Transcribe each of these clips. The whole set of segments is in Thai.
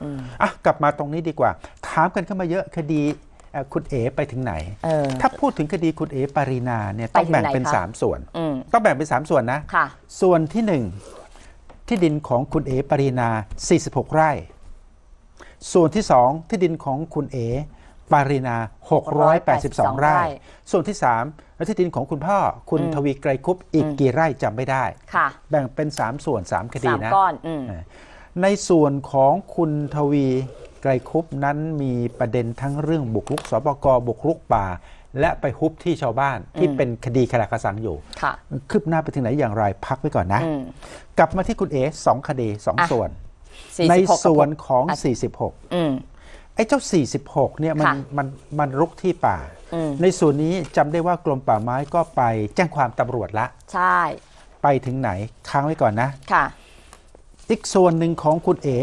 กลับมาตรงนี้ดีกว่าถามกันเข้ามาเยอะคดีคุณเอ๋ไปถึงไหนถ้าพูดถึงคดีคุณเอ๋ปรินาเนี่ยต้องแบ่งเป็น3ส่วนต้องแบ่งเป็น3ส่วนนะส่วนที่1ที่ดินของคุณเอ๋ปรินา46ไร่ส่วนที่2ที่ดินของคุณเอ๋ปรินา682ไร่ส่วนที่3ที่ดินของคุณพ่อคุณทวีไกรคุปอีกกี่ไร่จำไม่ได้แบ่งเป็น3ส่วน3คดีนะในส่วนของคุณทวีไกรคุปนั้นมีประเด็นทั้งเรื่องบุกรุกสปก.บุกรุกป่าและไปฮุบที่ชาวบ้านที่เป็นคดีคาราคาซังอยู่คืบหน้าไปถึงไหไหนอย่างไรพักไว้ก่อนนะกลับมาที่คุณเอ๋2คดี2ส่วนในส่วนของ46ไอ้เจ้า46เนี่ยมันรุกที่ป่าในส่วนนี้จำได้ว่ากรมป่าไม้ก็ไปแจ้งความตำรวจละใช่ไปถึงไหนค้างไว้ก่อนนะอีกส่วนหนึ่งของคุณเอ๋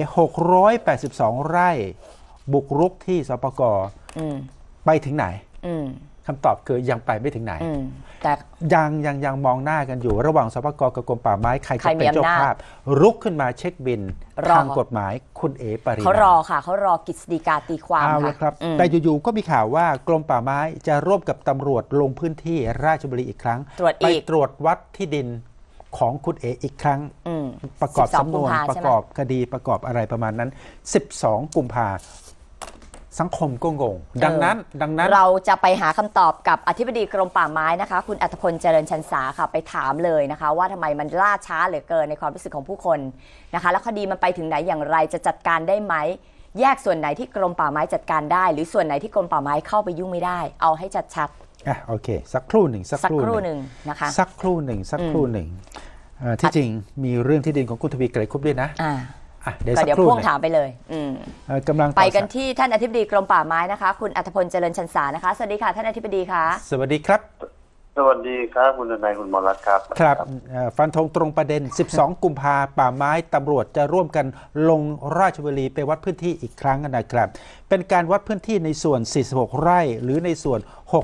682ไร่บุกรุกที่สปก.ไปถึงไหนคำตอบคือยังไปไม่ถึงไหนแต่ยังมองหน้ากันอยู่ระหว่างสปก.กับกรมป่าไม้ใครจะเป็นเจ้าภาพรุกขึ้นมาเช็คบินทางกฎหมายคุณเอ๋ปรินาเขารอค่ะเขารอกฤษฎีกาตีความครับแต่อยู่ๆก็มีข่าวว่ากรมป่าไม้จะร่วมกับตำรวจลงพื้นที่ราชบุรีอีกครั้งไปตรวจวัดที่ดินของคุณเอ๋อีกครั้งประกอบสำนวนประกอบคดีประกอบอะไรประมาณนั้น12กุมภาสังคมก็งงดังนั้นเราจะไปหาคำตอบกับอธิบดีกรมป่าไม้นะคะคุณอัธพลเจริญชันษาค่ะไปถามเลยนะคะว่าทำไมมันล่าช้าเหลือเกินในความรู้สึกของผู้คนนะคะแล้วคดีมันไปถึงไหนอย่างไรจะจัดการได้ไหมแยกส่วนไหนที่กรมป่าไม้จัดการได้หรือส่วนไหนที่กรมป่าไม้เข้าไปยุ่งไม่ได้เอาให้ชัดโอเคสักครู่หนึ่งนะคะสักครู่หนึ่งที่จริงมีเรื่องที่ดินของคุณทวีไกรคุปด้วยนะเดี๋ยวพ่วงถามไปเลยกำลังไปกันที่ท่านอธิบดีกรมป่าไม้นะคะคุณอัธพลเจริญชันษานะคะสวัสดีค่ะท่านอธิบดีคะสวัสดีครับสวัสดีครับคุณนายคุณหมอรัตน์ครับครับฟันธงตรงประเด็น12กุมภาป่าไม้ตำรวจจะร่วมกันลงราชบุรีไปวัดพื้นที่อีกครั้งนะครับเป็นการวัดพื้นที่ในส่วน46ไร่หรือในส่วน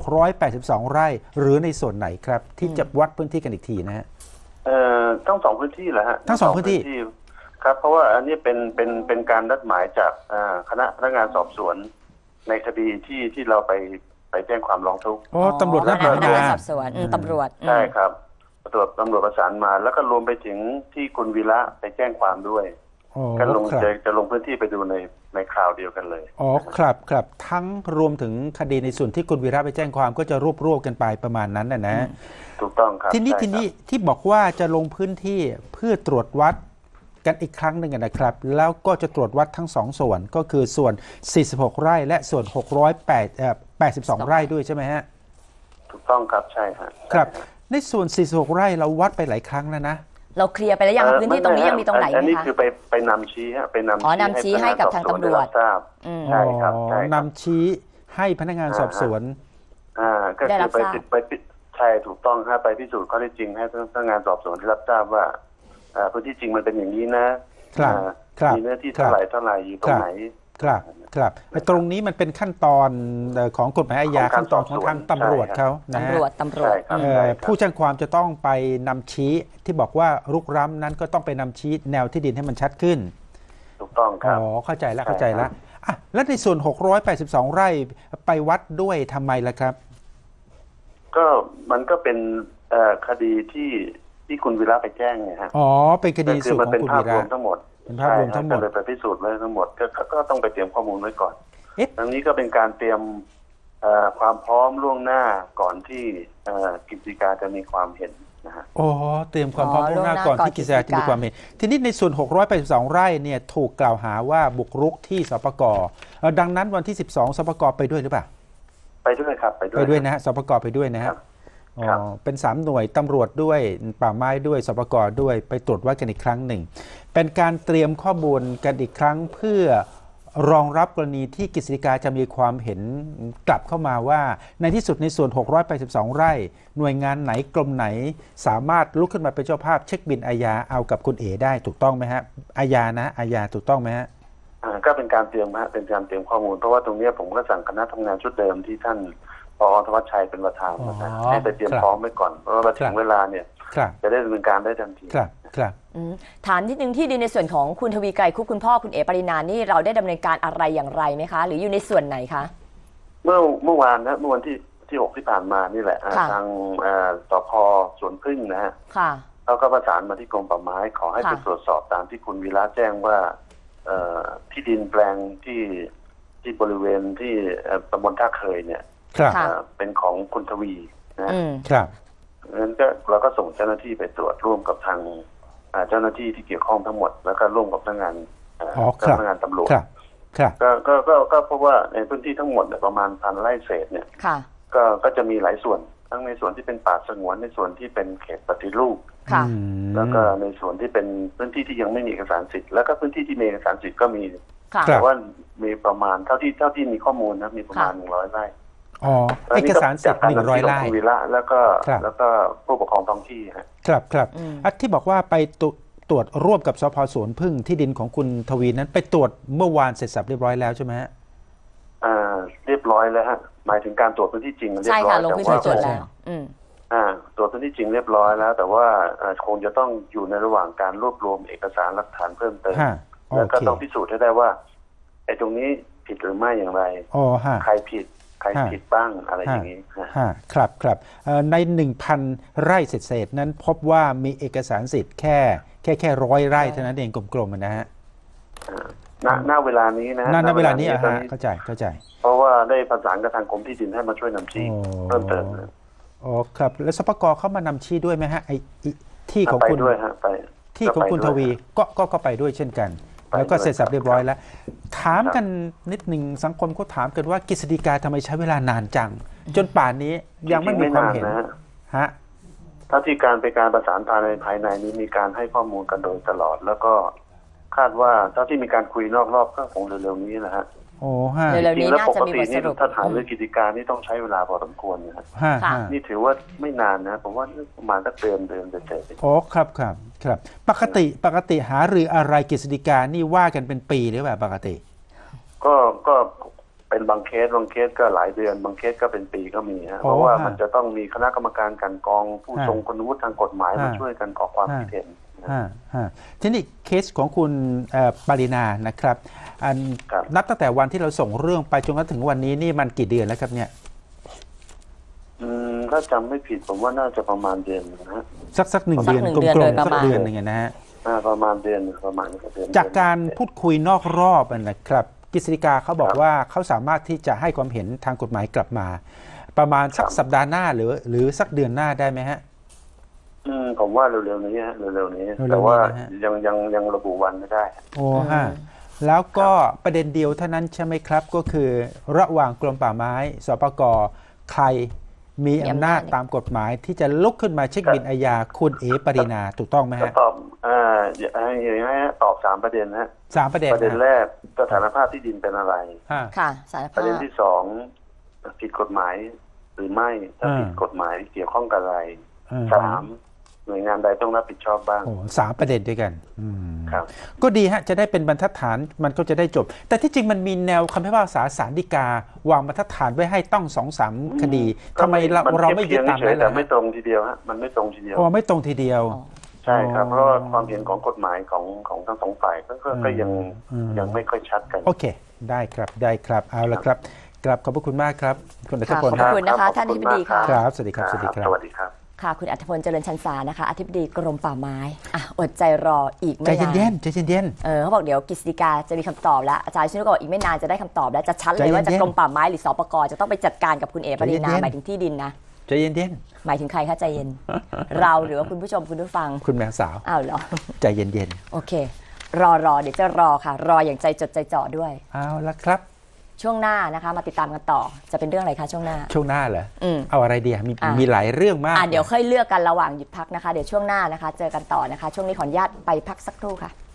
682ไร่หรือในส่วนไหนครับที่จะวัดพื้นที่กันอีกทีนะฮะทั้ง2พื้นที่แหละฮะทั้ง2พื้นที่ครับเพราะว่าอันนี้เป็นการนัดหมายจากคณะพนักงานสอบสวนในคดีที่เราไปแจ้งความร้องทุกข์ตำรวจนัดหมายมาสอบสวนตำรวจใช่ครับตำรวจประสานมาแล้วก็รวมไปถึงที่คุณวีระไปแจ้งความด้วยก็จะลงพื้นที่ไปดูในคราวเดียวกันเลยครับทั้งรวมถึงคดีในส่วนที่คุณวีระไปแจ้งความก็จะรวบกันไปประมาณนั้นนะถูกต้องครับทีนี้ที่บอกว่าจะลงพื้นที่เพื่อตรวจวัดกันอีกครั้งหนึ่งนะครับแล้วก็จะตรวจวัดทั้ง2ส่วนก็คือส่วน46ไร่และส่วน682ไร่ด้วยใช่ไหมฮะถูกต้องครับใช่ครับในส่วน46ไร่เราวัดไปหลายครั้งแล้วนะเราเคลียร์ไปแล้วยังพื้นที่ตรงนี้ยังมีตรงไหนไหมคะอันนี้คือไปนำชี้ฮะไปนำชี้ให้กับทางตำรวจใช่ครับนำชี้ให้พนักงานสอบสวนก็คือไปใช่ถูกต้องฮะไปพิสูจน์ข้อเท็จจริงให้พนักงานสอบสวนที่รับทราบว่าพื้นที่จริงมันเป็นอย่างนี้นะมีเนื้อที่เท่าไหร่อยู่ตรงไหนครับตรงนี้มันเป็นขั้นตอนของกฎหมายอาญาขั้นตอนของทางตำรวจเขานะฮะตำรวจผู้แจ้งความจะต้องไปนำชี้ที่บอกว่ารุกล้ำนั้นก็ต้องไปนำชี้แนวที่ดินให้มันชัดขึ้นถูกต้องครับเข้าใจแล้วแล้วในส่วน682ไร่ไปวัดด้วยทำไมล่ะครับก็มันก็เป็นคดีที่คุณวีระไปแจ้งไงฮะเป็นคดีส่วนของคุณวีระทั้งหมดเป็นภาพรวมทั้งหมดเลยไปพิสูจน์ไว้ทั้งหมดก็ต้องไปเตรียมข้อมูลไว้ก่อนทั้งนี้ก็เป็นการเตรียมความพร้อมล่วงหน้าก่อนที่กฤษฎีกาจะมีความเห็นนะฮะเตรียมความพร้อมล่วงหน้าก่อนที่กฤษฎีกาจะมีความเห็นทีนี้ในส่วน682ไร่เนี่ยถูกกล่าวหาว่าบุกรุกที่สปก.ดังนั้นวันที่12สปก.ไปด้วยหรือเปล่าไปด้วยครับไปด้วยนะฮะสปก.ไปด้วยนะฮะเป็น3หน่วยตำรวจด้วยป่าไม้ด้วยสปก.ด้วยไปตรวจวัดกันอีกครั้งหนึ่งเป็นการเตรียมข้อมูลกันอีกครั้งเพื่อรองรับกรณีที่กฤษฎีกาจะมีความเห็นกลับเข้ามาว่าในที่สุดในส่วน682ไร่หน่วยงานไหนกรมไหนสามารถลุกขึ้นมาเป็นเจ้าภาพเช็คบินอาญาเอากับคุณเอ๋ได้ถูกต้องไหมฮะอาญาถูกต้องไหมฮะก็เป็นการเตรียมเป็นการเตรียมข้อมูลเพราะว่าตรงนี้ผมก็สั่งคณะทำงานชุดเดิมที่ท่านปอ.ธวัชชัยเป็นประธานให้ไปเตรียมพร้อมไว้ก่อนเพราะว่าถึงเวลาเนี่ยจะได้ดำเนินการได้ทันทีครับถามนิดนึงที่ดินในส่วนของคุณทวีไกรคุปคุณพ่อคุณเอ๋ปรินานี่เราได้ดำเนินการอะไรอย่างไรไหมคะหรืออยู่ในส่วนไหนคะเมื่อวานนะเมื่อวันที่6ที่ผ่านมานี่แหละทางสภ.สวนพึ่งนะฮะเขาก็ประสานมาที่กรมป่าไม้ขอให้ไปตรวจสอบตามที่คุณวีระแจ้งว่าที่ดินแปลงที่บริเวณที่ตำบลท่าเคยเนี่ยเป็นของคุณทวีนะครับงั้นก็เราก็ส่งเจ้าหน้าที่ไปตรวจร่วมกับทางเจ้าหน้าที่ที่เกี่ยวข้องทั้งหมดแล้วก็ร่วมกับพนักงานตำรวจก็พบว่าในพื้นที่ทั้งหมดประมาณ1,000 ไร่เศษเนี่ยก็จะมีหลายส่วนทั้งในส่วนที่เป็นป่าสงวนในส่วนที่เป็นเขตปฏิรูปแล้วก็ในส่วนที่เป็นพื้นที่ที่ยังไม่มีเอกสารสิทธิ์แล้วก็พื้นที่ที่มีเอกสารสิทธิ์ก็มีแต่ว่ามีประมาณเท่าที่มีข้อมูลนะมีประมาณ100 ไร่เอกสารสิทธิ์100 ไร่แล้วก็ผู้ปกครองท้องที่ครับที่บอกว่าไปตรวจร่วมกับสภ.สวนพึ่งที่ดินของคุณทวีนั้นไปตรวจเมื่อวานเสร็จสับเรียบร้อยแล้วใช่ไหมฮะเรียบร้อยแล้วฮะหมายถึงการตรวจพื้นที่จริงเรียบร้อยแต่ว่าตรวจแล้วตรวจพื้นที่จริงเรียบร้อยแล้วแต่ว่าคงจะต้องอยู่ในระหว่างการรวบรวมเอกสารหลักฐานเพิ่มเติมแล้วก็ต้องพิสูจน์ให้ได้ว่าไอ้ตรงนี้ผิดหรือไม่อย่างไรใครผิดบ้างอะไรอย่างนี้ครับใน 1,000 ไร่เศษนั้นพบว่ามีเอกสารสิทธิ์แค่100 ไร่เท่านั้นเองกลมๆนะฮะณเวลานี้นะณเวลานี้เข้าใจเพราะว่าได้ประสานกับทางกรมที่ดินให้มาช่วยนำชี้เพิ่มเติมครับแล้วสปก.เข้าานำชี้ด้วยไหมฮะไอ้ที่ของคุณด้วยฮะไปที่ของคุณทวีก็ไปด้วยเช่นกันแล้วก็เสร็จสับเรียบร้อยแล้วถามกันนิดหนึ่งสังคมก็ถามกันว่ากฤษฎีกาทำไมใช้เวลานานจังจนป่านนี้ยังไม่มีความเห็นฮะถ้าที่การประสานภายในนี้มีการให้ข้อมูลกันโดยตลอดแล้วก็คาดว่าถ้าที่มีการคุยนอกรอบก็คงเร็วๆนี้นะฮะเร็วๆนี้น่าจะมีบทสรุปถ้าถามเรื่องกิจการนี่ต้องใช้เวลาพอสมควรนะครับนี่ถือว่าไม่นานนะผมว่าประมาณสักเดือนจะเสร็จครับปกติหารืออะไรกฤษฎีกานี่ว่ากันเป็นปีหรือเปล่าปกติก็เป็นบางเคสก็หลายเดือนบางเคสก็เป็นปีก็มีฮะเพราะว่ามันจะต้องมีคณะกรรมการกันกรองผู้ทรงคุณวุฒิทางกฎหมายมาช่วยกันออกความคิดเห็นทีนี้เคสของคุณปรินานะครับนับตั้งแต่วันที่เราส่งเรื่องไปจนถึงวันนี้นี่มันกี่เดือนแล้วครับเนี่ยถ้าจำไม่ผิดผมว่าน่าจะประมาณเดือนนะฮะสัก1 เดือนกลมๆสักเดือนนึงนะฮะประมาณเดือนจากการพูดคุยนอกรอบนะครับกฤษฎีกาเขาบอกว่าเขาสามารถที่จะให้ความเห็นทางกฎหมายกลับมาประมาณสักสัปดาห์หน้าหรือสักเดือนหน้าได้ไหมฮะผมว่าเร็วๆนี้แต่ว่ายังระบุวันไม่ได้แล้วก็ประเด็นเดียวเท่านั้นใช่ไหมครับก็คือระหว่างกรมป่าไม้สปก.ใครมีอำนาจตามกฎหมายที่จะลุกขึ้นมาเช็คบินอาญาคุณเอ๋ปรินาถูกต้องไหมฮะตอบอย่างนี้ตอบ3 ประเด็นนะ 3 ประเด็นประเด็นแรกสถานภาพที่ดินเป็นอะไรค่ะประเด็นที่2ผิดกฎหมายหรือไม่ถ้าผิดกฎหมายเกี่ยวข้องกับอะไร3หน่วยงานใดต้องรับผิดชอบบ้าง 3 ประเด็นด้วยกันครับก็ดีฮะจะได้เป็นบรรทัดฐานมันก็จะได้จบแต่ที่จริงมันมีแนวคำพิพากษาศาลฎีกาวางบรรทัดฐานไว้ให้ต้อง 2-3 คดีทำไมเราไม่ยึดตามนั้นแต่ไม่ตรงทีเดียวฮะมันไม่ตรงทีเดียวไม่ตรงทีเดียวใช่ครับเพราะว่าความเห็นของกฎหมายของทั้ง2 ฝ่ายก็ยังไม่ค่อยชัดกันโอเคได้ครับเอาละครับกลับขอบพระคุณมากครับคุณอัธพลขอบคุณนะคะท่านอธิบดีค่ะครับสวัสดีครับสวัสดีครับค่ะคุณอัธพลเจริญชันสานะคะอธิบดีกรมป่าไม้อดใจรออีกไม่นานใจเย็นเขาบอกเดี๋ยวกฤษฎีกาจะมีคำตอบแล้วอาจารย์ชินุก็บอกอีกไม่นานจะได้คำตอบแล้วจะชัดเลยว่าจะกรมป่าไม้หรือสปก.จะต้องไปจัดการกับคุณเอ๋ปรินาหมายถึงที่ดินนะใจเย็นหมายถึงใครคะใจเย็นเราหรือว่าคุณผู้ชมคุณผู้ฟังคุณแมวสาวเหรอใจเย็นโอเครอเดี๋ยวจะรอค่ะรออย่างใจจดใจจ่อด้วยเอาละครับช่วงหน้านะคะมาติดตามกันต่อจะเป็นเรื่องอะไรคะช่วงหน้าเหรอเอาอะไรดีมีหลายเรื่องมากเดี๋ยวค่อยเลือกกันระหว่างหยุดพักนะคะเดี๋ยวช่วงหน้านะคะเจอกันต่อนะคะช่วงนี้ขออนุญาตไปพักสักครู่ค่ะ